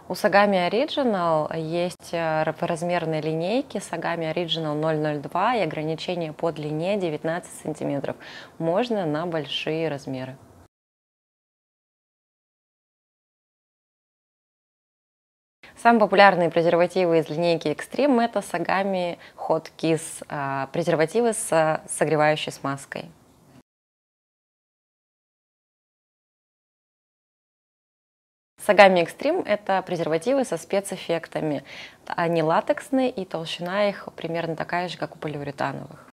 У Sagami Original есть размерные линейки Sagami Original 002 и ограничение по длине 19 сантиметров. Можно на большие размеры. Самые популярные презервативы из линейки Extreme — это Sagami Hot Kiss, презервативы с согревающей смазкой. Sagami Extreme — это презервативы со спецэффектами. Они латексные, и толщина их примерно такая же, как у полиуретановых.